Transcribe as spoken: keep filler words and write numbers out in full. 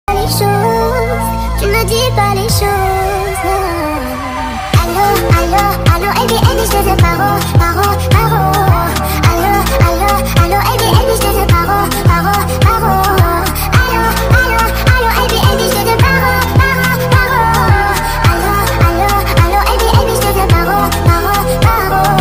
Les choses, tu ne dis pas les choses. Allô, allô, allô, et bien, et je te paro, paro, paro.